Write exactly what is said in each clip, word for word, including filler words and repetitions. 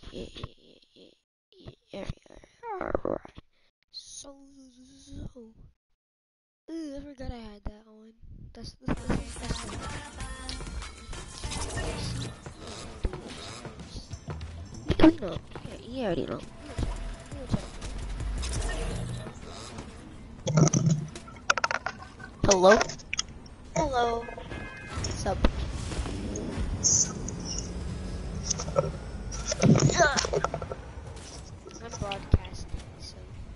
yeah, yeah, yeah, yeah, yeah. Alright. So, so. Ooh, I forgot I had that on. That's the that's, that's, that's the You already know. Yeah, you already know. You check. Hello? Hello. Sup? I'm broadcasting, so.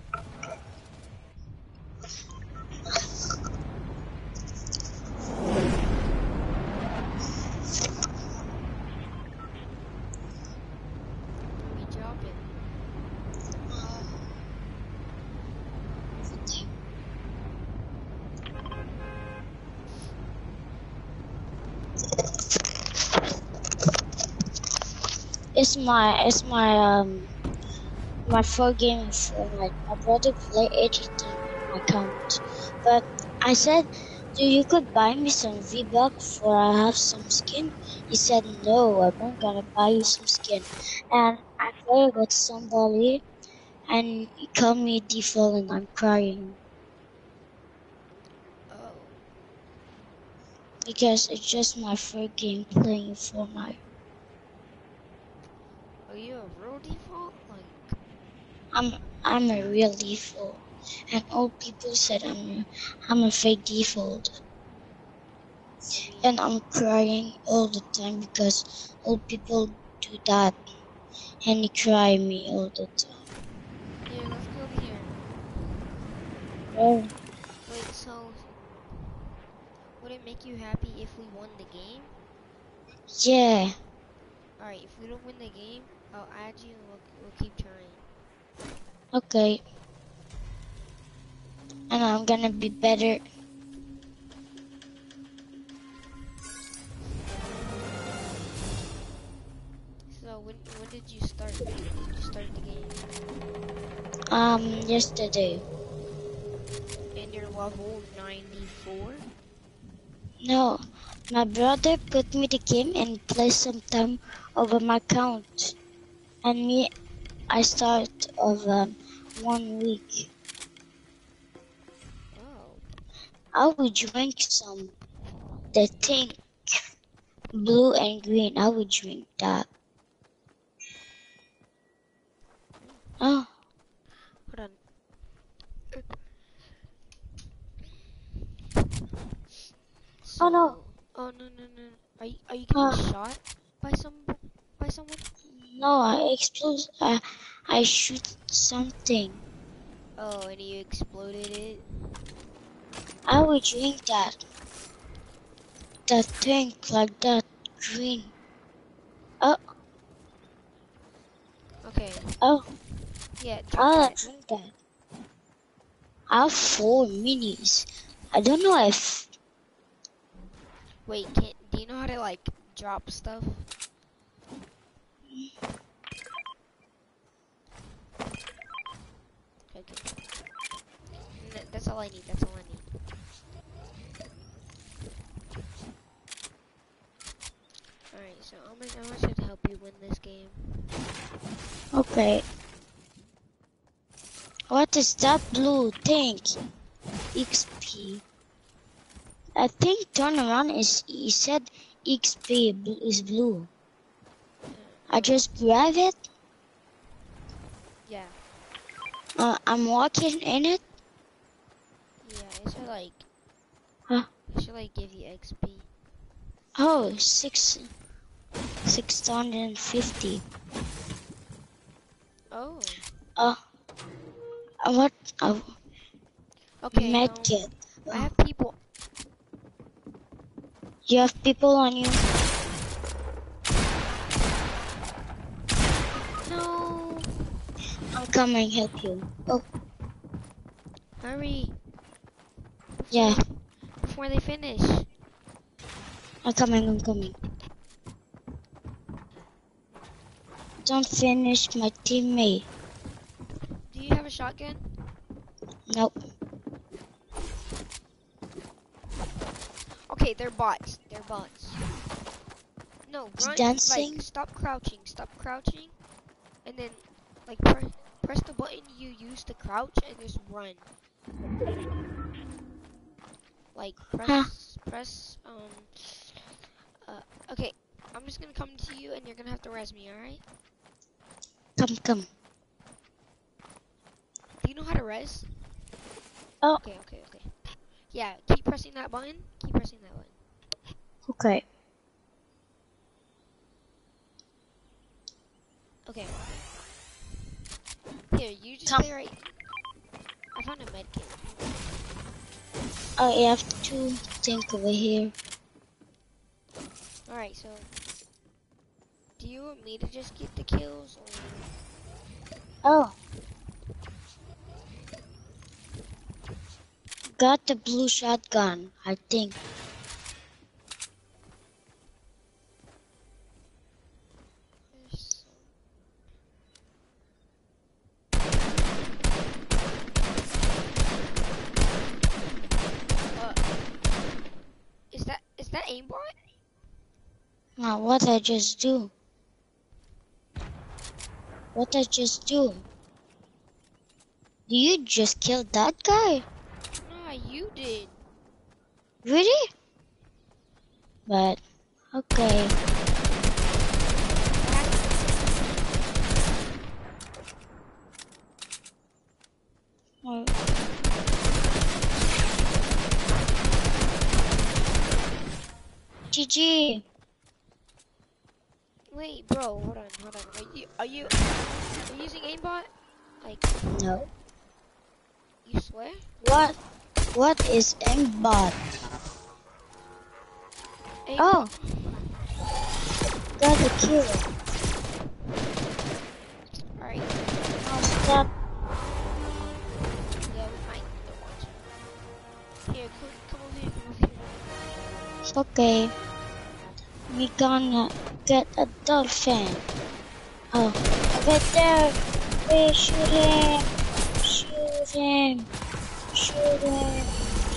Where we dropping? It's my it's my um my full game for like my brother play everything in my account. But I said, dude, you could buy me some V-Bucks for I have some skin. He said, no, I'm not gonna buy you some skin. And I played with somebody and he called me default and I'm crying Oh. because it's just my first game playing for my. Are you a real default? Like, I'm I'm a real default, and old people said I'm I'm a fake default, I mean, and I'm crying all the time because old people do that, and they cry me all the time. yeah, let's go over here. Oh Wait, so, would it make you happy if we won the game? yeah, Alright, if we don't win the game, I'll add you and we'll, we'll keep trying. okay, and I'm gonna be better. So, when when did you start? When did you start the game? Um, yesterday. And you're level ninety-four? No, my brother put me the game and play some time over my account, and me, I start of um, one week. Oh. I will drink some. The thing blue and green. I would drink that. Oh, Hold on. oh no. So, oh no no no. Are you are you getting Uh, shot by some by someone? no, I explode. I, I shoot something. Oh, and you exploded it. I would drink that. That thing like that green. Oh, Okay. oh, Yeah, drop I'll that. drink that. I have four minis. I don't know if. Wait, can do you know how to like drop stuff? Okay. N that's all I need. That's all I need. Alright, so I'm gonna, I should help you win this game. Okay. What is that blue thing? X P. I think turn around is. He said X P bl- is blue. Uh, I oh, just grab it. yeah. Uh, I'm walking in it. Yeah, it should like, Huh? it should like give you X P. Oh, six, six hundred and fifty. Oh. Uh, uh, what? Uh, Okay, um, medkit. I Oh, have people. you have people on you. No. I'm coming, help you. Oh, Hurry. Before yeah, they, before they finish. I'm coming, I'm coming. Don't finish my teammate. Do you have a shotgun? Nope. Okay, they're bots. They're bots. No, It's run. Like, dancing. stop crouching. Stop crouching. and then like press press the button you use to crouch and just run. Like Huh? press press um uh okay. I'm just gonna come to you and you're gonna have to res me, alright? Come, come. Do you know how to res? Oh, Okay, okay, okay. Yeah, keep pressing that button. Keep pressing that button. okay. Okay. Here, you just Come. stay right. I found a med kit. I have to think over here. Alright, so do you want me to just get the kills or Oh. Got the blue shotgun, I think. there's some... uh is that is that aimbot? Now, what I just do? What I just do? Do you just kill that guy? Nah, you did. Really? But, okay. Oh, G G. Wait, bro, hold on, hold on. Are you are you are you using aimbot? Like, No. you swear? What? What is aimbot? Aimbot. Oh, got a kill. Alright. Oh, stop. Yeah, we might need to watch it. Here, come, come over here, come over here. Okay. We gonna get a dolphin. Oh, right there. Hey, shoot him. Shoot him. Shoot him.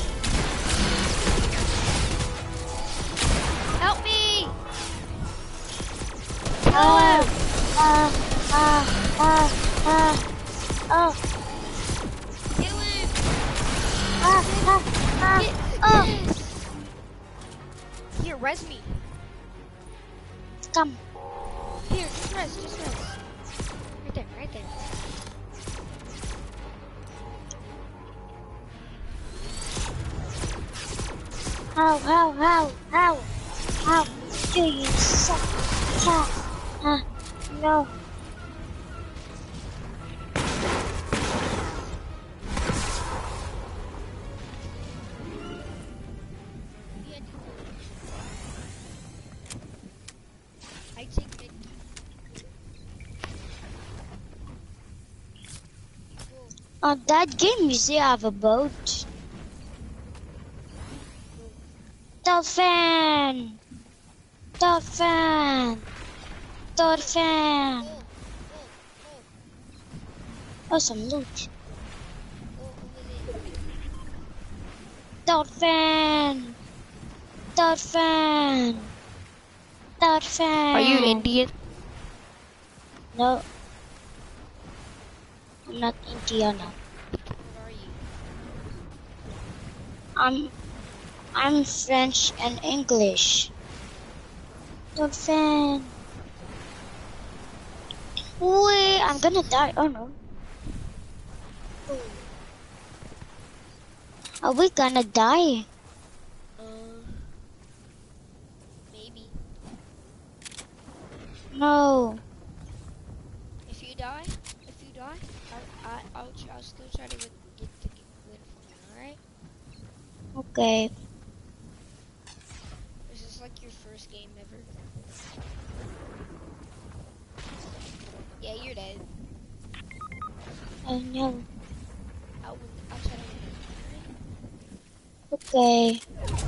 Help me! Ah, ah, ah, ah, ah. Oh, Kill him! ah, ah, ah. Get Oh, this! Here, res me. come. Here, just res, just res. Right there, right there. How, how, how, how, how do you suck? Ah, ah, no. Yeah, I take mid. On that game, you see I have a boat. Dolphin! Dolphin! Dolphin! Oh, oh, oh, Oh, some loot. oh, over there. Dolphin! Dolphin! Dolphin! Are you Indian? No. I'm not Indiana. What are you? I'm I'm French and English. Dolphin! Wait, I'm gonna die. Oh no. Are we gonna die? Uh, maybe. No. If you die, if you die, I, I, I'll, tr- I'll still try to win, get the g- win for you. All right? Okay. This is like your first game ever. Yeah, you're dead. I know. I'll win. I'll try to win. Okay.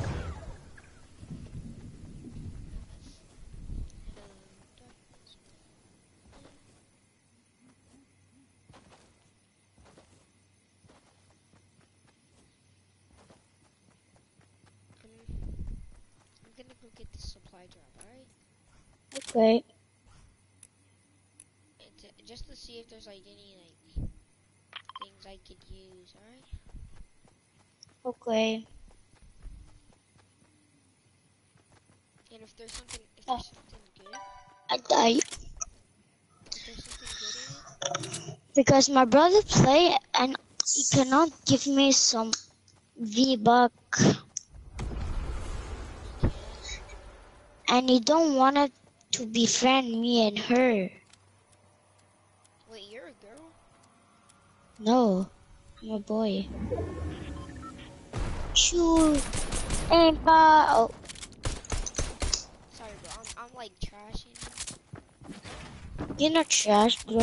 Um, I'm gonna go get the supply drop. All right? Okay. And, uh, just to see if there's like any like things I could use. All right. Okay. And if there's something, if Oh, there's something good, I died if there's something good in it, because my brother play and he cannot give me some V-Buck you can. and he don't want it to befriend me and her. Wait, you're a girl? No, I'm a boy. Shoot. And pa. Oh, Sorry, bro. I'm, I'm like trashing. you're not trash, bro. Go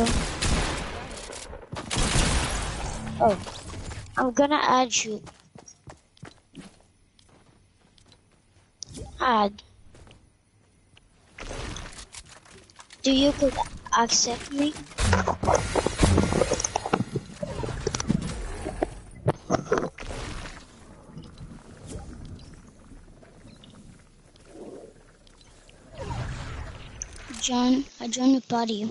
Oh, I'm gonna add you. Add. Do you could accept me? John, I joined your party.